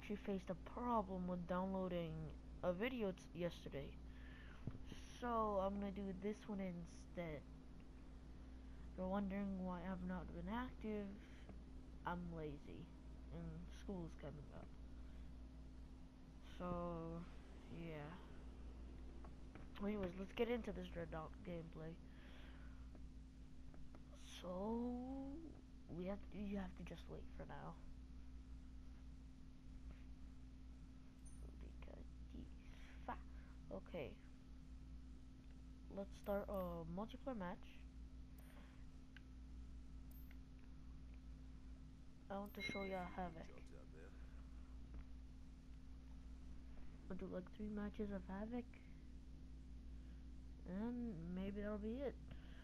actually faced a problem with downloading a video yesterday. So I'm gonna do this one instead. If you're wondering why I've not been active, I'm lazy and school's coming up. So yeah. Anyways, let's get into this Dreadnought gameplay. So you have to just wait for now. Okay. Let's start a multiplayer match. I want to show you Havoc. I'll do like 3 matches of Havoc, and maybe that'll be it.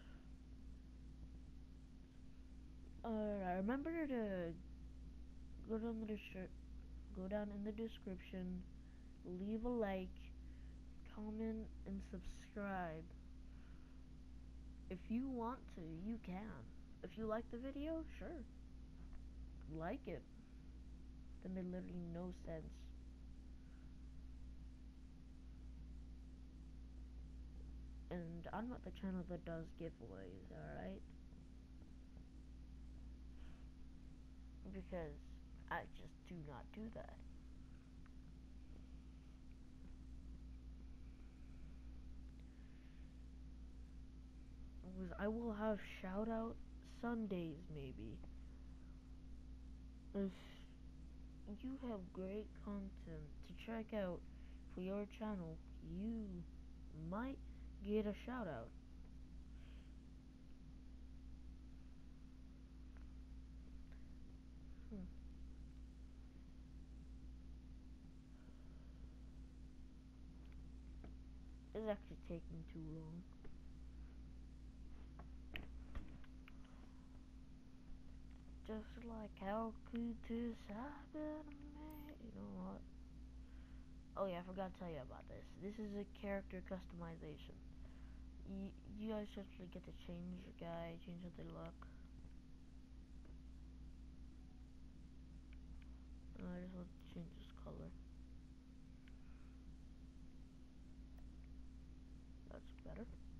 Remember to go down in the description, leave a like, comment, and subscribe. If you want to, you can. If you like the video, sure, like it. That made literally no sense. And I'm not the channel that does giveaways, alright? Because I just do not do that. I will have shout out Sundays maybe. If you have great content to check out for your channel, you might get a shout out. It's actually taking too long. Just like how could this happen to me? You know what? Oh yeah, I forgot to tell you about this. This is a character customization. You guys actually get to change your guy, change how they look. I just want to change his color. That's better.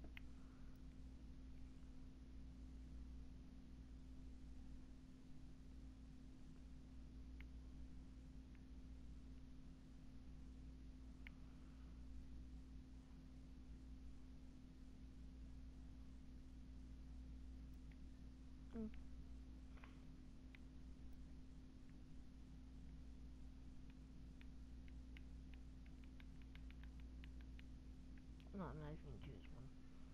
No, I'm not even gonna choose one.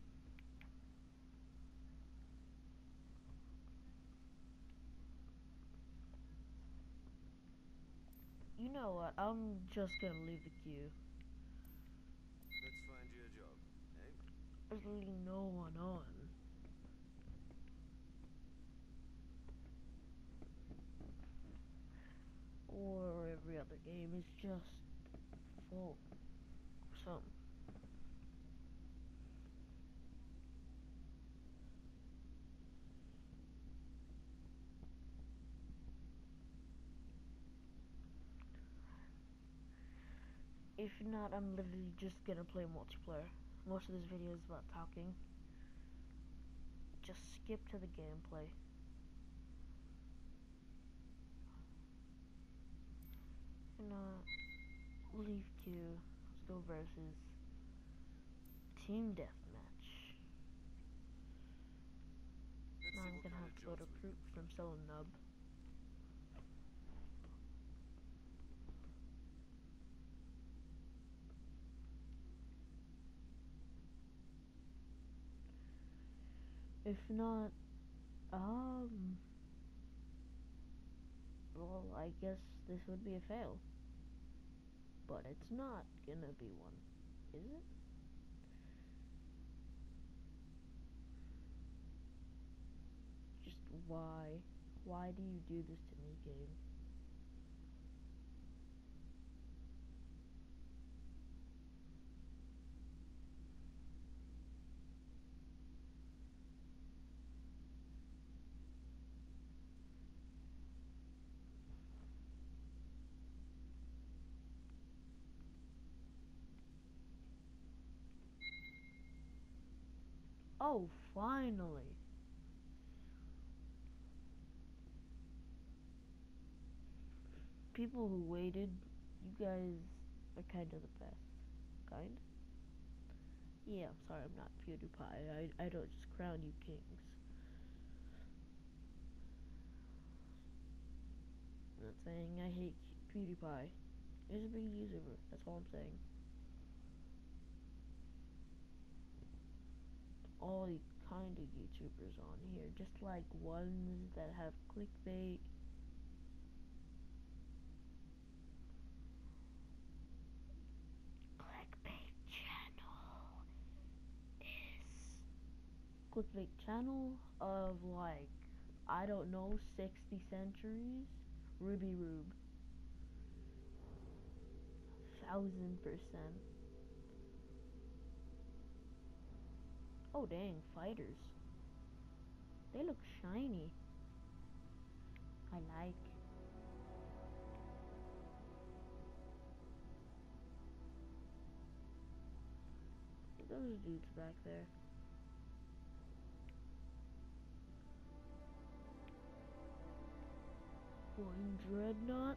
You know what? I'm just gonna leave the queue. Let's find you a job, eh? There's really no one on. Or every other game is just full. Something. If not, I'm literally just gonna play multiplayer. Most of this video is about talking. Just skip to the gameplay. And leave queue. Let's go versus team deathmatch. Let's Now see I'm what gonna kind have of to go jobs to we Proof can because I'm find. still a nub. If not, well, I guess this would be a fail. But it's not gonna be one, is it? Just why? Why do you do this to me, game? Oh, finally. People who waited, you guys are kind of the best. Kind? Yeah, I'm sorry, I'm not PewDiePie. I don't just crown you kings. I'm not saying I hate PewDiePie. He's a big YouTuber, that's all I'm saying. All the kind of YouTubers on here, just like ones that have clickbait. Clickbait channel is clickbait channel of like, I don't know, 60 centuries. Ruby Rube. 1000%. Oh dang, fighters. They look shiny. I like. Those dudes back there. One dreadnought.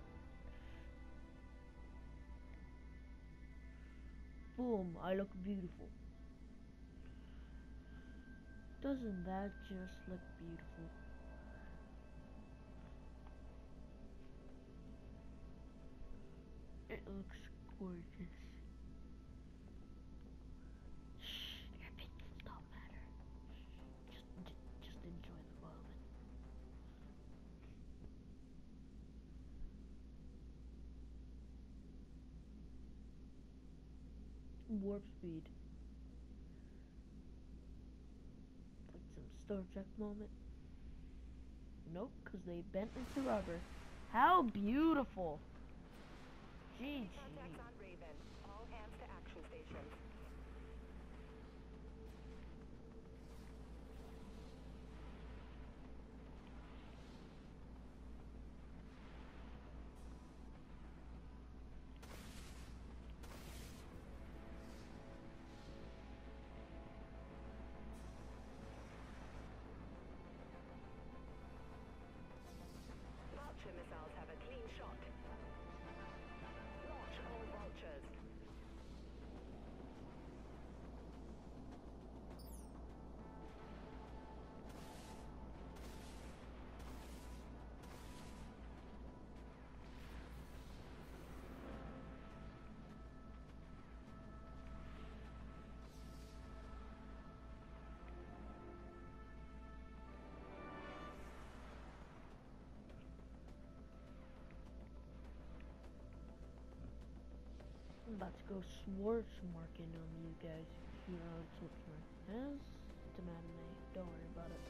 Boom, I look beautiful. Doesn't that just look beautiful? It looks gorgeous. Shh, your opinions don't matter. Just enjoy the moment. Warp speed. Like some Star Trek moment. Nope, because they bent into rubber. How beautiful! GG. Contacts on Raven. All hands to action stations. Vulture missiles have a clean shot. Launch all vultures. I'm about to go Schwarzmarken on you guys. You know, Schwarzmarken. It's an anime. Don't worry about it.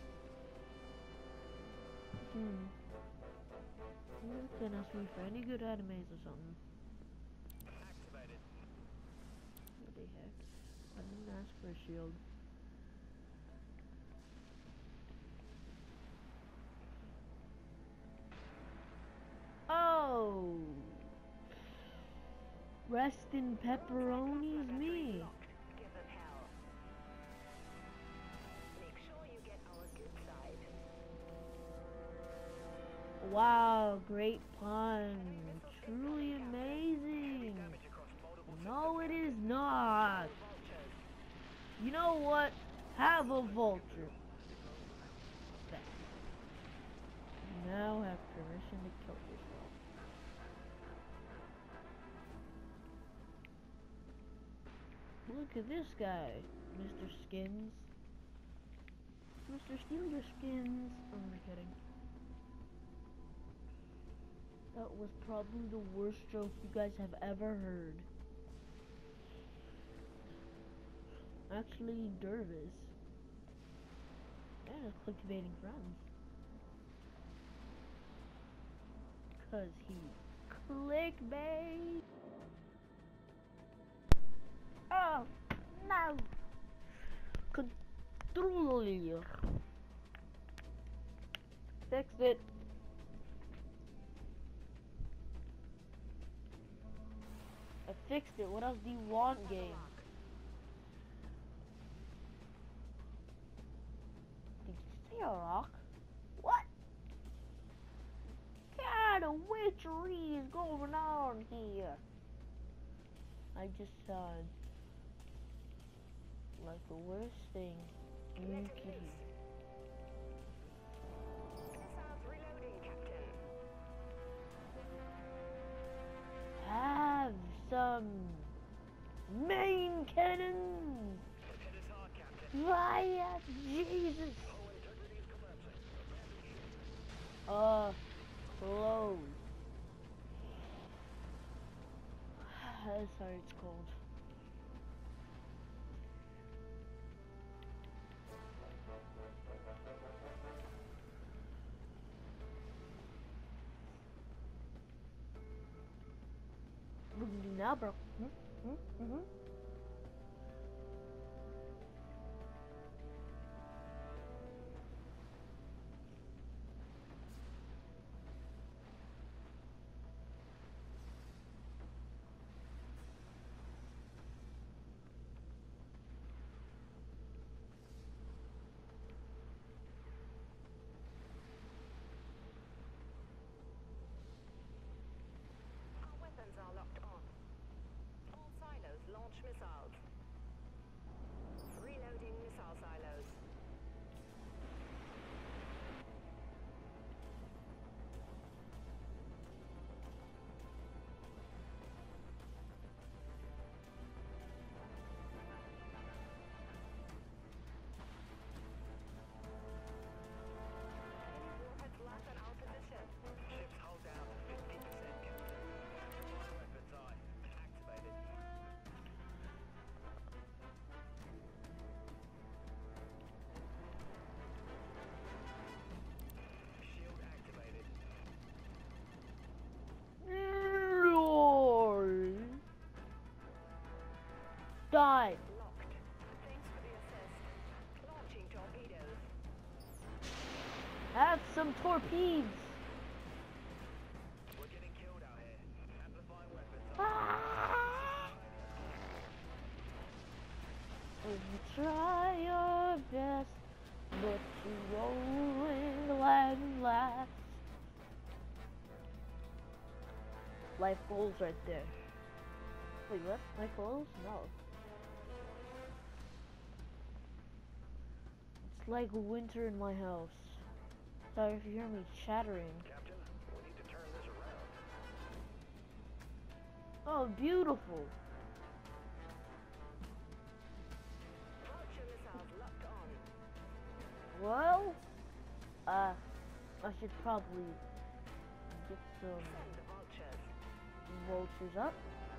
You can ask me for any good animes or something. Activated. What the heck? I didn't ask for a shield. Oh! Rest in pepperonis me. Give them hell. Make sure you get our good side. Wow, great pun. Truly amazing. No, it is not. You know what? Have a vulture. Back. You now have permission to kill yourself. Look at this guy, Mr. Skins. Mr. Steal Your Skins. I'm only kidding. That was probably the worst joke you guys have ever heard. Actually, Dervis. And it's clickbaiting friends. Cause he clickbait. Oh no! Control. Fixed it. I fixed it. What else do you want, game? Sherlock? What kind of witchery is going on here? I just saw like the worst thing you could hear. Missiles reloading, Captain. Have some main cannons! Hit us hard, Captain. Fire! Jesus! Close. Sorry, it's cold. What do we do now, bro? Our weapons are locked on. All silos launch missiles. Reloading missile silos. Warheads land at our position. Ships hull down to 50%, Captain. Fire weapons are activated. Shield activated. Lord. Die. Locked. Thanks for the assist. Launching torpedoes. Have some torpedoes. We're getting killed out here. Amplifying weapons. Ah! You try your best, but you're rolling land last. Life goals right there. Wait, what? Life goals? No. It's like winter in my house. Sorry if you hear me chattering. Captain, we need to turn this around. Oh, beautiful. Vulture missiles locked on. Well, I should probably get some Send vultures. vultures up.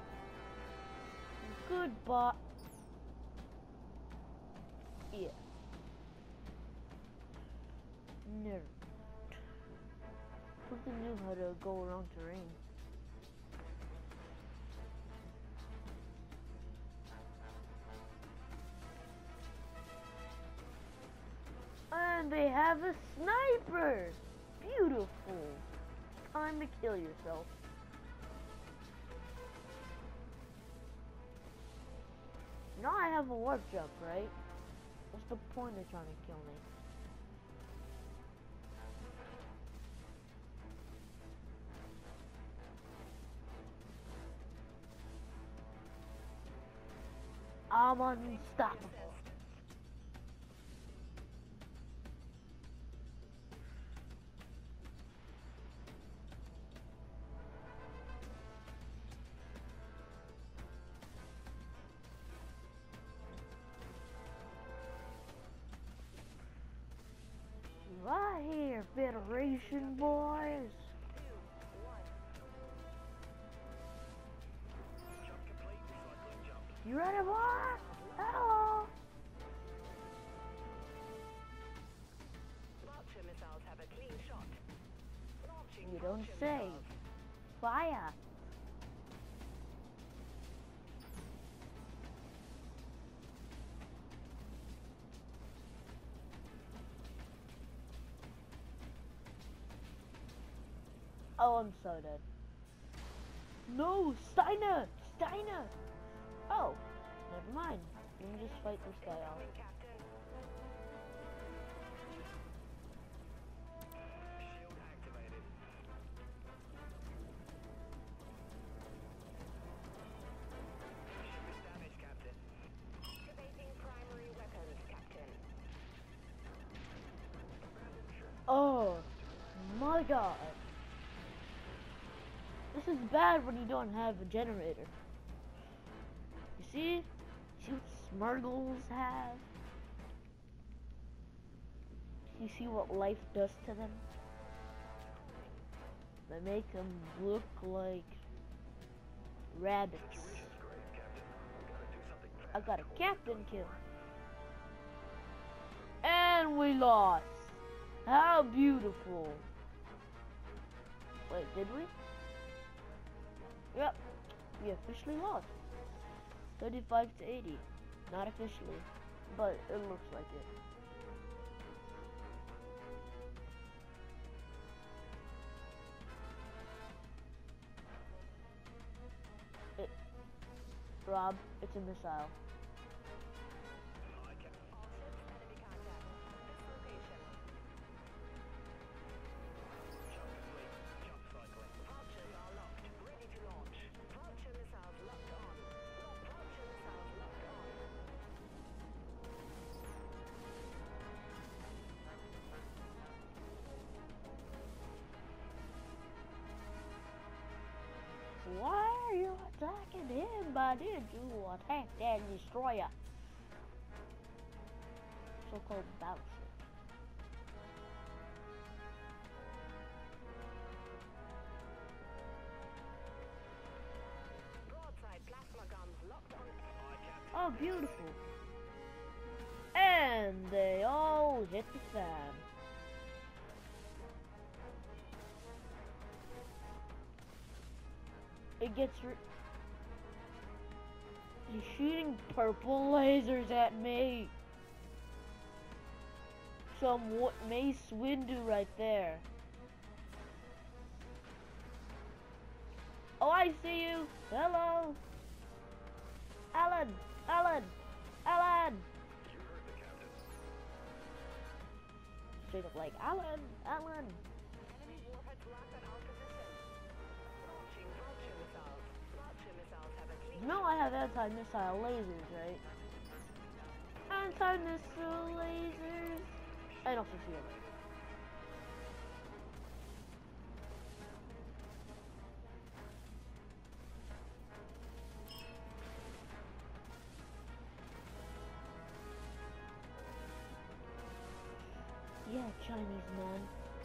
Goodbye. Yeah. Never. Something knew how to go around terrain. And they have a sniper! Beautiful! Time to kill yourself. Now I have a warp jump, right? What's the point of trying to kill me? I'm unstoppable. Right here, Federation boys. Jump complete, recycling jump. You ready, boy? Hello. Vulture missiles have a clean shot. Launching You don't vulture say. missiles. Fire. Oh, I'm so dead. No, Steiner! Steiner! Oh, never mind. We can just fight this guy off. Incoming, Captain. god. This is bad when you don't have a generator. You see? See what Smurgles have? You see what life does to them? They make them look like rabbits. I got a captain kill. And we lost. How beautiful. Wait, did we? Yep. We officially lost. 35 to 80. Not officially, but it looks like it. Rob, it's a missile. All ships, enemy contact. This location. Vultures are locked, ready to launch. Vulture missiles locked on. Vulture missiles locked on. Why are you attacking him? Why did you attack that destroyer? So-called battleship. Broadside plasma guns locked on. Oh, beautiful. And they all hit the fan. It gets he's shooting purple lasers at me. Some Mace Windu right there. Oh, I see you. Hello. Alan. Alan. Alan. You heard the captain. Straight up like, Alan. Alan. Enemy warheads locked at our position. Launching vulture missiles. Vulture missiles have a clean. No, I have anti-missile lasers, right? Anti-missile lasers. I don't feel it. Yeah, Chinese man.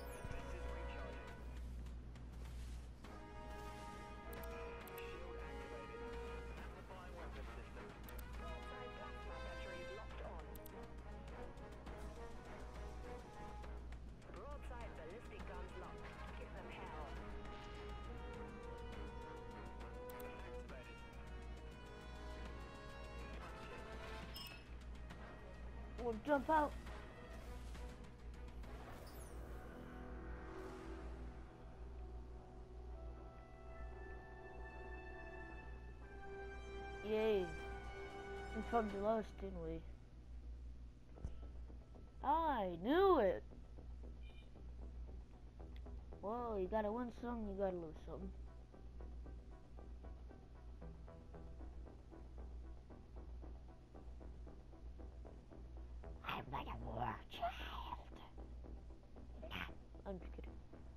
Broadside plasma batteries locked on. Broadside ballistic guns locked. Give them hell. We'll jump out. Yay. We probably lost, didn't we? I knew it. Well, you gotta win some, you gotta lose some. I'm like a war child. I'm just kidding.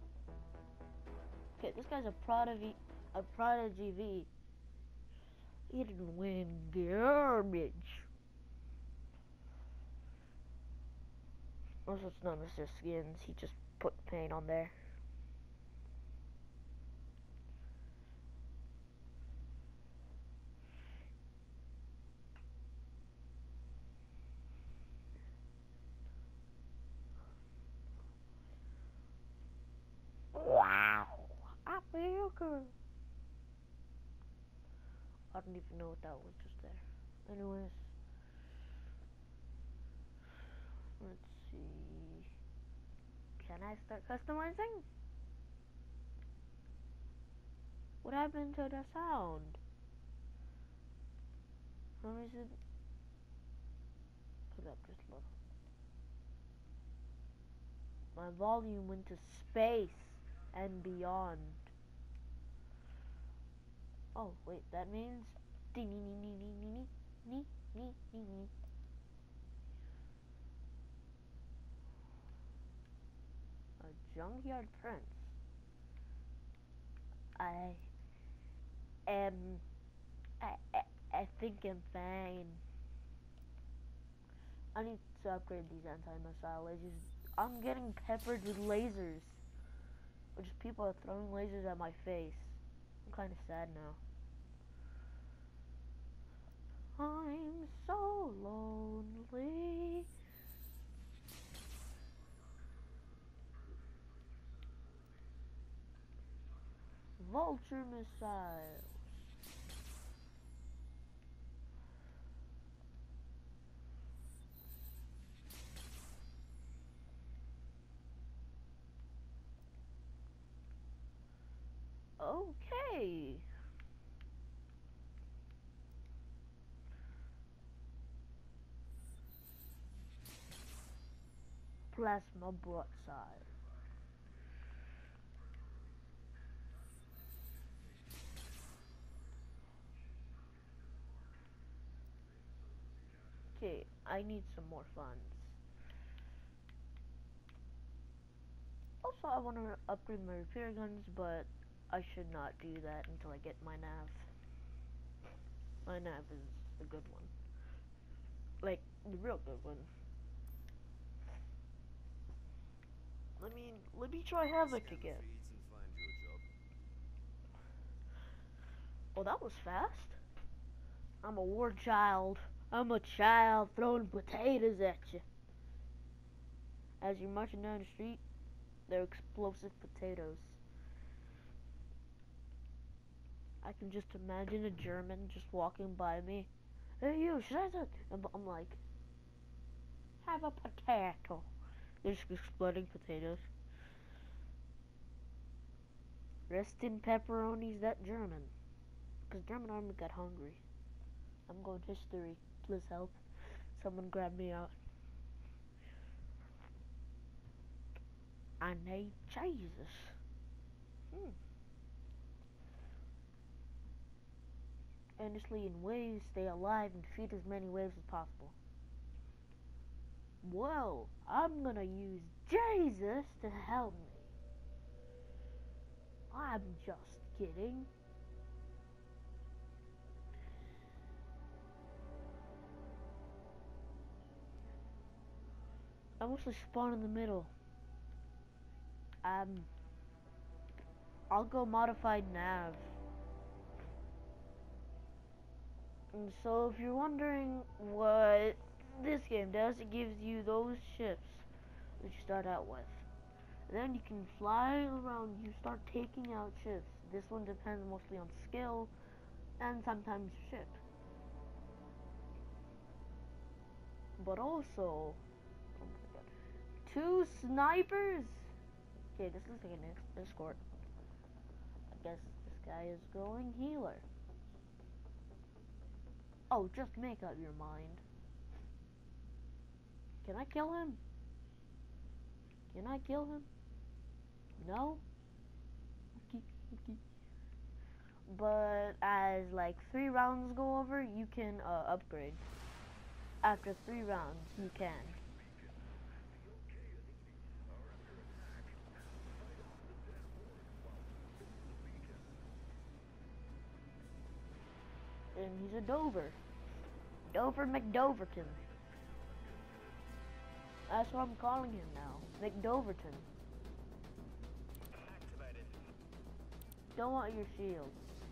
Okay, this guy's a Prodigy V. He didn't win garbage. Also, it's not Mr. Skins. He just put paint on there. Wow, I feel good. I don't even know what that was just there. Anyways, let's see. Can I start customizing? What happened to the sound? How is it? Put up just low. My volume went to space and beyond. Oh wait, that means a junkyard prince. I am. I, I think I'm fine. I need to upgrade these anti-missile lasers. I'm getting peppered with lasers. Or just people are throwing lasers at my face. I'm kind of sad now. I'm so lonely. Vulture missiles. Okay. Plasma broadside. Okay, I need some more funds. Also, I want to upgrade my repair guns, but I should not do that until I get my nav. My nav is a good one. Like, the real good one. Let me try Havoc again. Oh, that was fast. I'm a war child. I'm a child throwing potatoes at you. As you're marching down the street, they're explosive potatoes. I can just imagine a German just walking by me. Hey you, shut up! I'm like, have a potato. They're just exploding potatoes. Rest in pepperonis, that German. Because German army got hungry. I'm going history. Please help. Someone grab me out. I need Jesus. Endlessly in waves, stay alive and defeat as many waves as possible. Well, I'm gonna use Jesus to help me. I'm just kidding. I mostly spawn in the middle. I'll go modified nav. And so if you're wondering what this game does, it gives you those ships that you start out with. And then you can fly around, you start taking out ships. This one depends mostly on skill and sometimes ship. But also, oh my god, 2 snipers? Okay, this looks like an escort. I guess this guy is going healer. Oh, just make up your mind. Can I kill him? Can I kill him? No? Okay. But as like 3 rounds go over, you can upgrade. After 3 rounds, you can. And he's a Dover. Dover McDoverton. That's what I'm calling him now. McDoverton. Activated. Don't want your shield.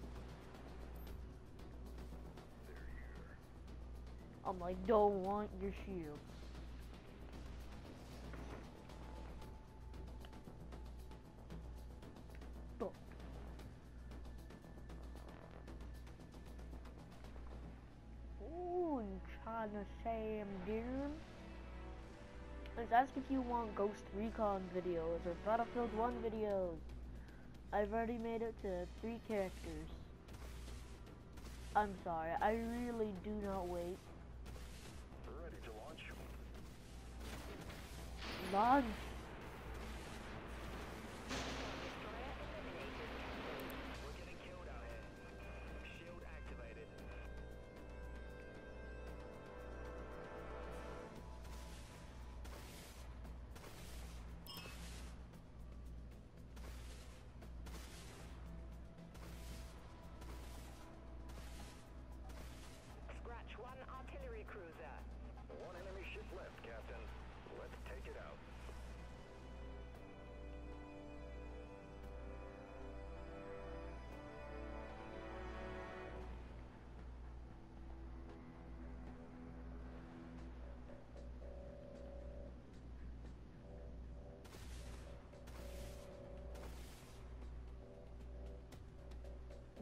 I'm like, don't want your shield. Stop. Ooh, you trying to say I'm doing? Let's ask if you want Ghost Recon videos or Battlefield 1 videos. I've already made it to 3 characters. I'm sorry, I really do not wait. Ready to launch. Launch. We're getting killed out here. Shield activated.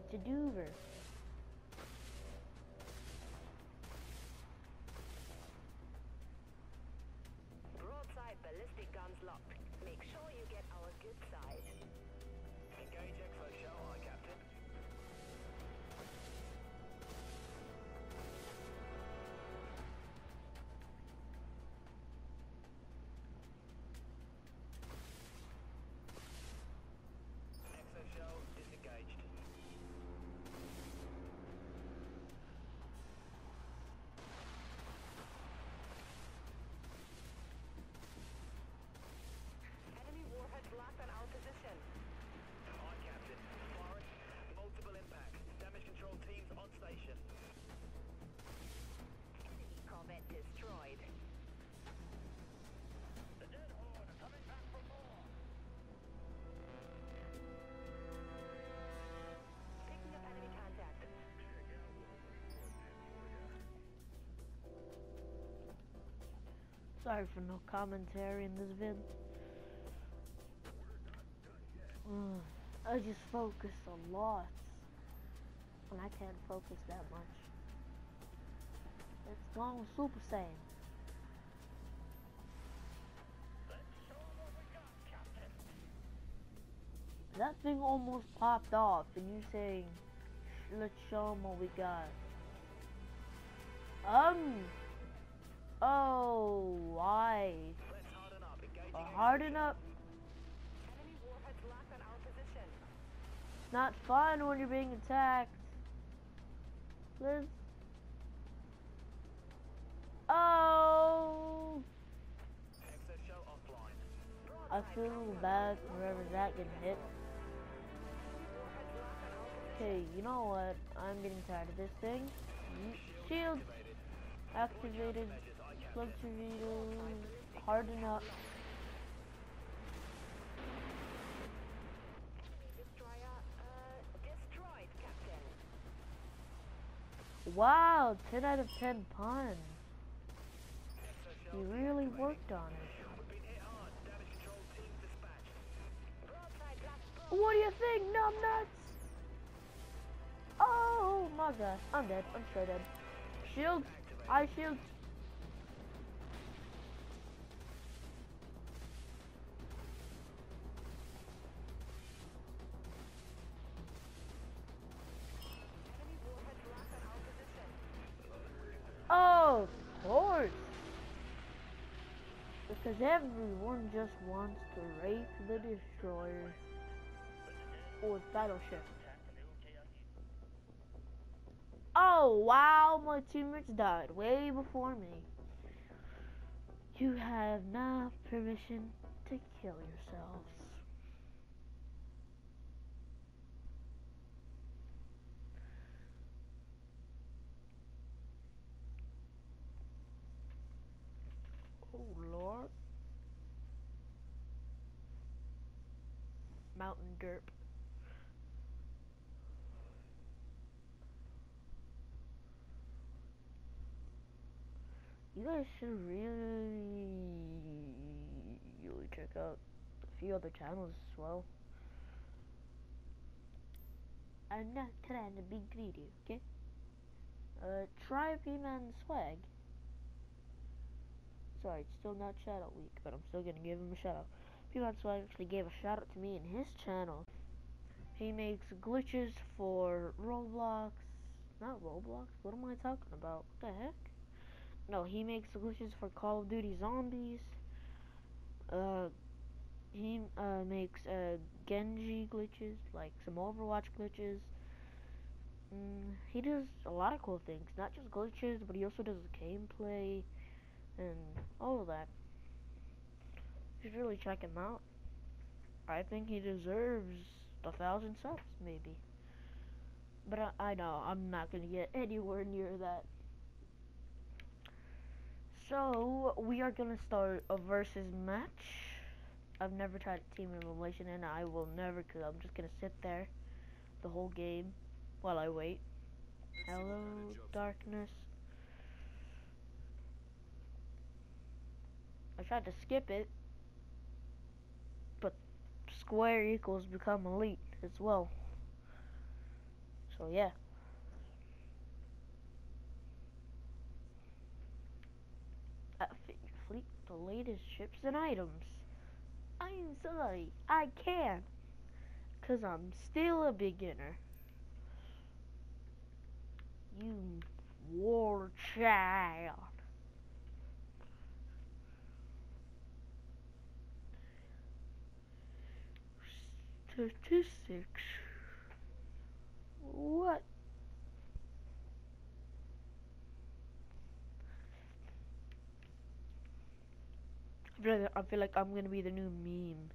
Jadoover. Broadside ballistic guns locked. Make sure you get our good side. Engage Exo Shell, aye, Captain. Exo Shell disengaged. Enemy warheads locked on our position. Aye, Captain. Firing. Multiple impacts. Damage control teams on station. Enemy corvette destroyed. The dead horde are coming back for more. Picking up enemy contact. Sorry for no commentary in this vid. I just focus a lot. And I can't focus that much. It's gone Super Saiyan. That thing almost popped off, and you saying, let's show 'em what we got. Oh, why? Let's harden up. Engaging Harden up. Enemy warheads locked on our position. Not fun when you're being attacked. Liz. Oh, Exo Shell offline. I feel bad for whoever's that getting hit. Okay, you know what? I'm getting tired of this thing. Shield activated. Plug torpedoes. Harden up. Destroyer, destroyed, Captain. Wow, 10 out of 10 pun. Exo Shell You really worked on it. We've been hit hard. Damage control teams dispatched. Broadside blast. What do you think, numbnuts? Oh my god, I'm dead. I'm straight dead. Shield. I shield. Enemy warheads locked on our position. Oh, of course. Because everyone just wants to rape the destroyer or battleship. Oh wow, my teammates died way before me. You have not permission to kill yourselves. Oh Lord. Mountain derp. You guys should really check out a few other channels as well. I'm not trying to be greedy, okay? Try P-Man Swag. Sorry, it's still not Shadow Week, but I'm still gonna give him a shout out. P-Man Swag actually gave a shout out to me in his channel. He makes glitches for Roblox. Not Roblox, what am I talking about? What the heck? No, he makes glitches for Call of Duty Zombies. He makes Genji glitches, like some Overwatch glitches. He does a lot of cool things, not just glitches, but he also does gameplay and all of that. You should really check him out. I think he deserves 1,000 subs, maybe. But I know I'm not gonna get anywhere near that. So we are gonna start a versus match. I've never tried team elimination, and I will never, cause I'm just gonna sit there the whole game while I wait. Hello, darkness. I tried to skip it, but square equals become elite as well. So yeah. Outfit your fleet with the latest ships and items. I'm sorry, I can't, 'cause I'm still a beginner. You war child. Statistics. What? I feel like I'm gonna be the new meme.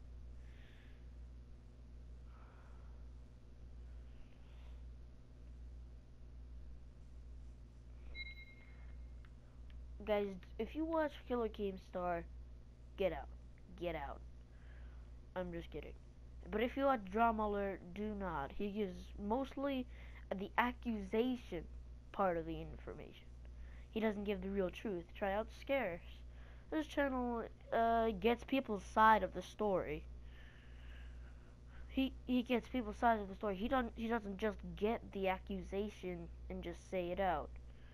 Guys, if you watch Killer Keemstar, get out. Get out. I'm just kidding. But if you watch Drama Alert, do not. He gives mostly the accusation part of the information. He doesn't give the real truth. Try out Scarce. This channel gets people's side of the story. He gets people's side of the story. He doesn't just get the accusation and just say it out.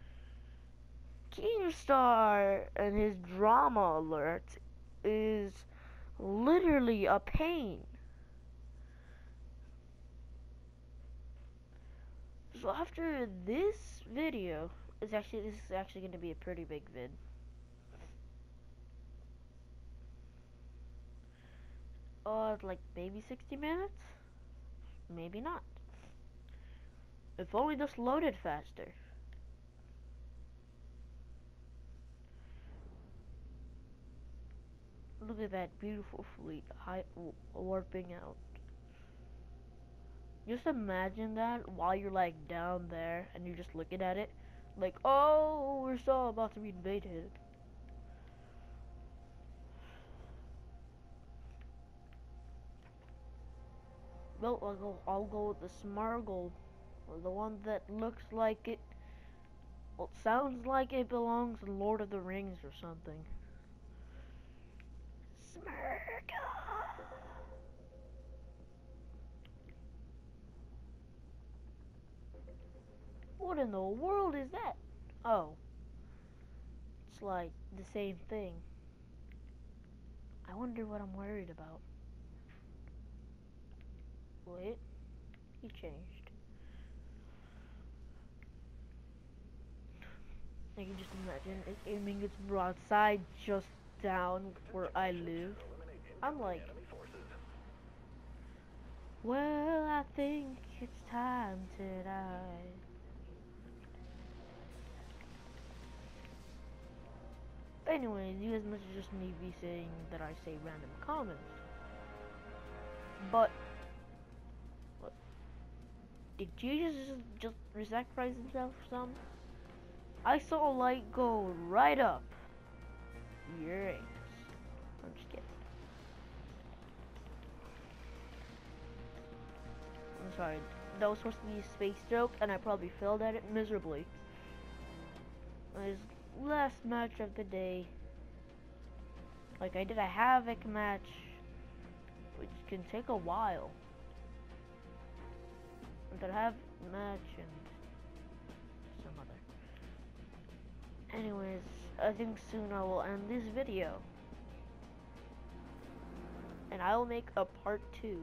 Keemstar and his Drama Alert is literally a pain. So after this video, this is actually going to be a pretty big vid. Like maybe 60 minutes? Maybe not. If only this loaded faster. Look at that beautiful fleet warping out. Just imagine that while you're like down there and you're just looking at it, like, oh, we're so about to be invaded. Well, I'll go with the Smargle, or the one that looks like it. Well, it sounds like it belongs in Lord of the Rings or something. Smargle. What in the world is that? Oh, it's like the same thing. I wonder what I'm worried about. Wait, he changed. I can just imagine it aiming its broadside just down where I live. I'm like, well, I think it's time to die. Anyways, you guys must just me be saying that I say random comments. But what? Did Jesus just sacrifice himself for some? I saw a light go right up your anus. I'm just kidding. I'm sorry. That was supposed to be a space joke, and I probably failed at it miserably. This last match of the day. Like, I did a Havoc match, which can take a while. And then Havoc match and some other. Anyways, I think soon I will end this video. And I will make a part 2.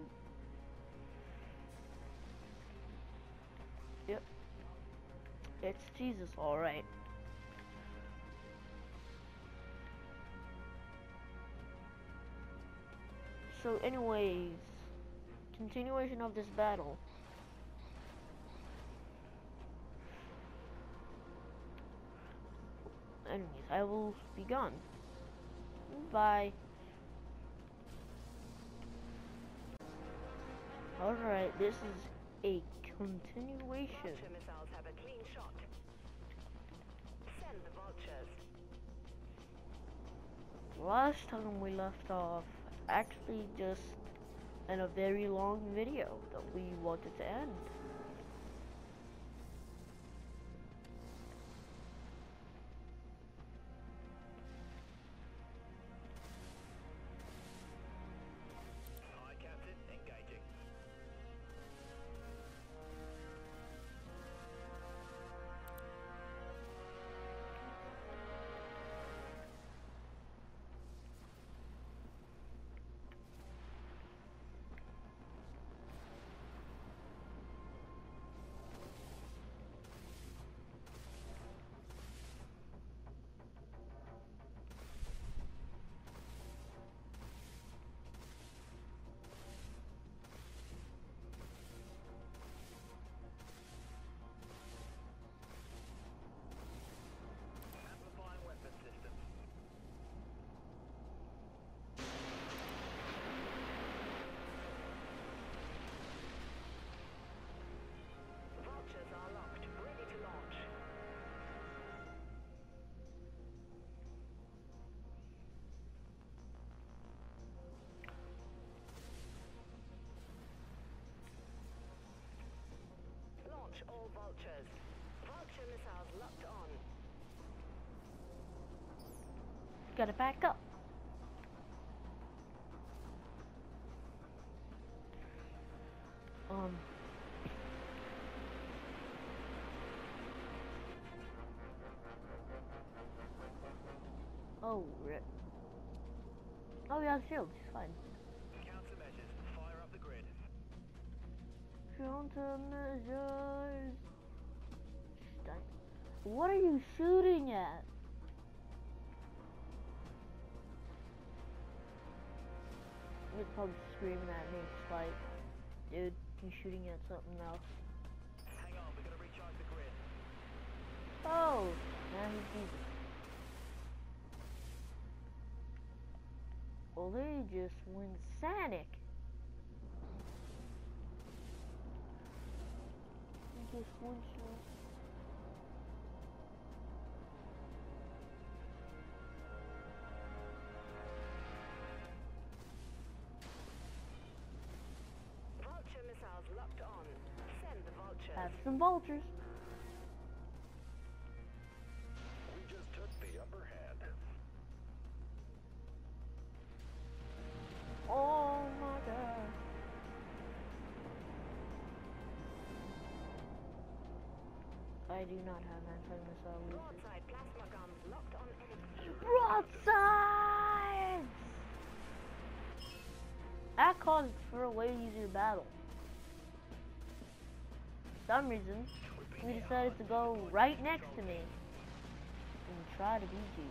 Yep. It's Jesus, alright. So anyways, continuation of this battle. Anyways, I will be gone. Bye. Alright, this is a continuation. Vulture missiles have a clean shot. Send the vultures. Last time we left off, actually just in a very long video that we wanted to end. Aye, Captain. Engaging. vultures. Vulture missiles locked on. Gotta back up. Oh, rip. Oh, yeah, shields. He's fine. Countermeasures. Fire up the grid. Countermeasures. What are you shooting at? He's probably screaming at me. It's like, dude, he's shooting at something else. Hang on, we're gonna recharge the grid. Oh, now he's Jesus. Well, they just went Sonic. He just went Sonic. Vulture missiles locked on. Send the vultures. Have some vultures. We just took the upper hand. Oh my god. I do not have anti-missile laser. Broadside plasma guns locked on enemy. Broadside! That caused for a way easier battle. For some reason, we decided to go right next to me and try to beat you.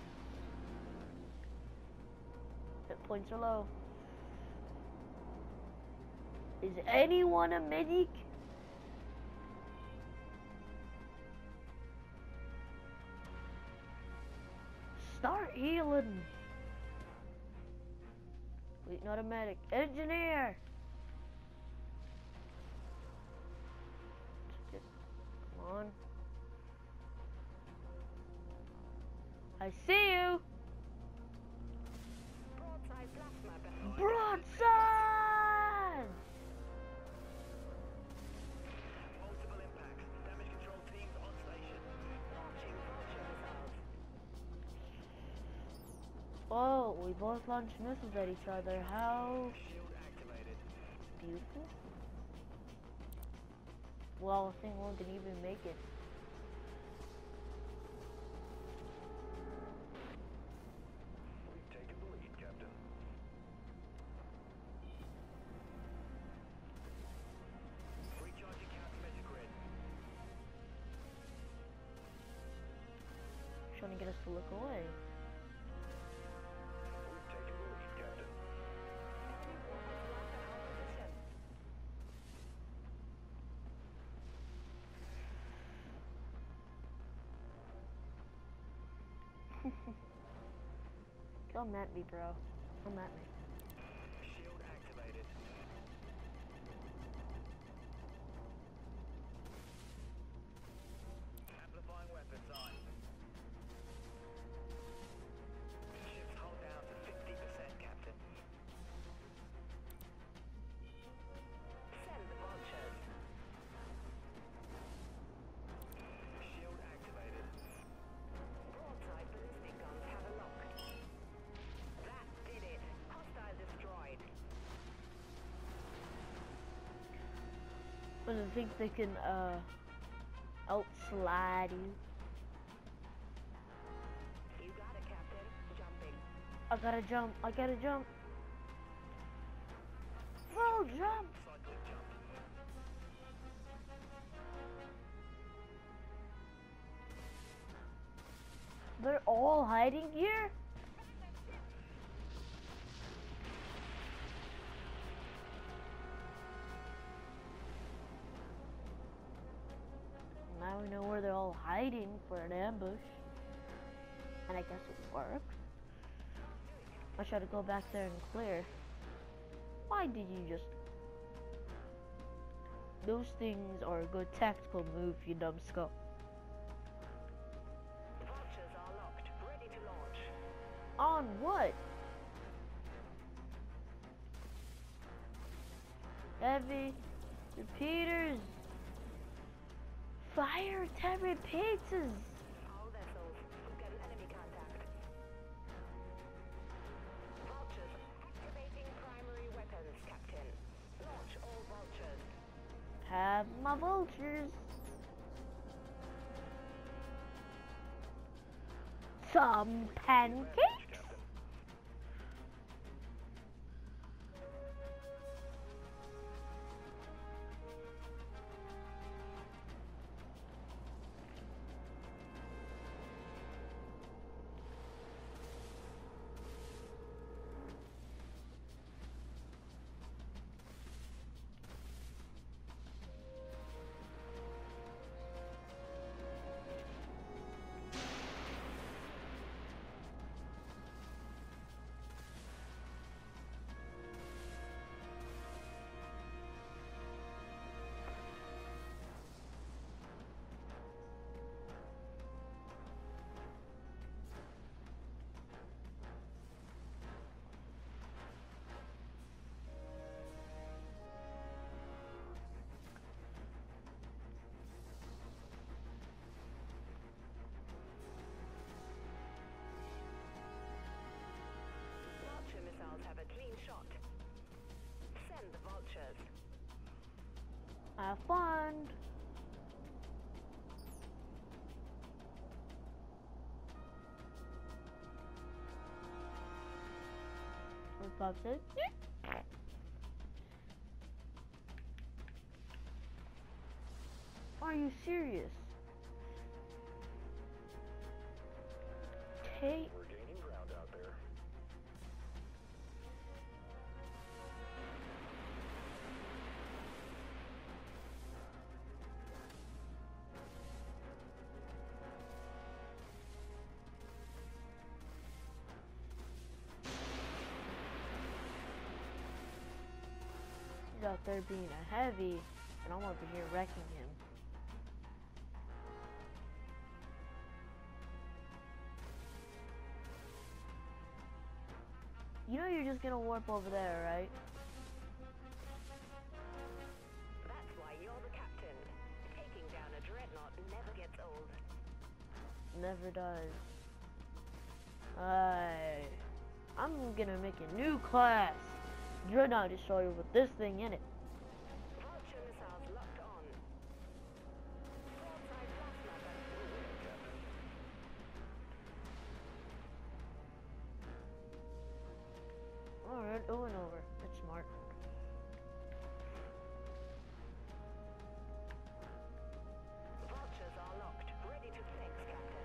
Hit points are low. Is anyone a medic? Start healing. Wait, not a medic. Engineer! Come on. I see you! Broadside plasma gun. Broadside! Multiple impacts. Damage control teams on station. Launching vulture missiles. Oh, we both launched missiles at each other. How Shield activated. beautiful. Well, I think one can even make it. We've taken the lead, Captain. Recharging countermeasure grid. Trying to get us to look away. We've taken the lead, Captain. Enemy warheads locked on our position. Come at me, bro. Come at me. Shield activated. Amplifying weapons on. Ships hold down to 50%, Captain. Send the vultures. Shield activated. Broadside ballistic guns have a lock. That did it. Hostile destroyed. But I think they can, outslide you. You got it, Captain. Jumping. I gotta jump. I gotta jump. Full jump. Cycling jump. They're all hiding here? Now we know where they're all hiding for an ambush. And I guess it worked. I try to go back there and clear. Why did you just... Those things are a good tactical move, you numbskull. Vultures are locked. Ready to launch. On what? Heavy repeaters. Fire turret pizzas! All vessels, we've got an enemy contact. Vultures, activating primary weapons, Captain. Launch all vultures. Have my vultures. Some pancakes? Vulture missiles have a clean shot. Send the vultures. Have fun. What Bob said? Are you serious? Take. We're gaining ground out there. He's out there being a heavy, and I'm over here wrecking him. You know you're just gonna warp over there, right? That's why you're the captain. Taking down a dreadnought never gets old. Never does. I'm gonna make a new class. Dreadnought Destroyer with this thing in it. Vulture missiles locked on. Broadside plasma gun. Alright, it went over. That's smart. Vultures are locked, ready to flex, Captain.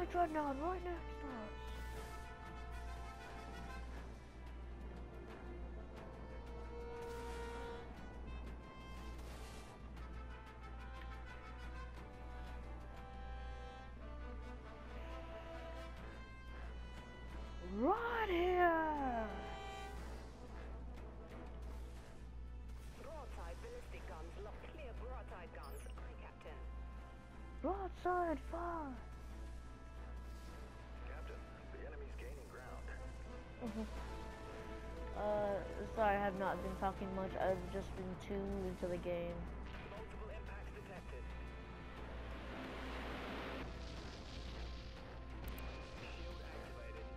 another dreadnought right next to us. Right here! Broadside ballistic guns. Lock clear broadside guns. Aye, Captain. Broadside fire! Captain, the enemy's gaining ground. Sorry, I have not been talking much. I've just been tuned into the game. Multiple impacts detected. Shield activated.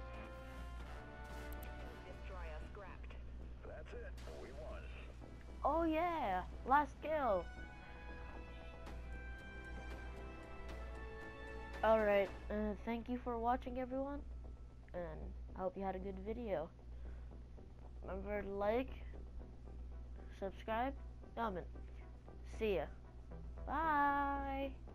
Destroyer scrapped. That's it. We won. Oh yeah! Last kill! Alright, thank you for watching everyone, and I hope you had a good video. Remember to like, subscribe, comment. See ya. Bye!